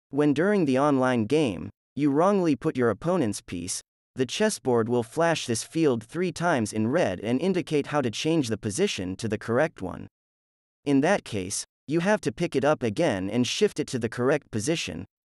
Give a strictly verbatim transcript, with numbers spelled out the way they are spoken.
When during the online game, you wrongly put your opponent's piece, the chessboard will flash this field three times in red and indicate how to change the position to the correct one. In that case, you have to pick it up again and shift it to the correct position,